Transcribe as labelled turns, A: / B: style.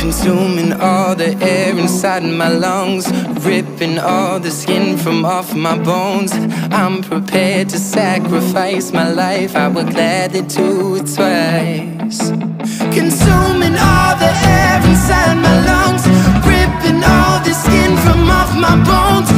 A: consuming all the air inside my lungs, ripping all the skin from off my bones. I'm prepared to sacrifice my life, I would gladly do it twice. Consuming all the air inside my lungs, ripping all the skin from off my bones.